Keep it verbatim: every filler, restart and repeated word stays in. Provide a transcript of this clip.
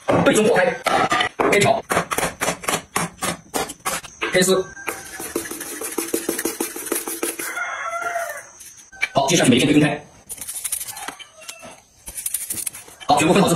背中破开，黑条，黑丝。好，接下去每一片对分开。好，全部分好之后。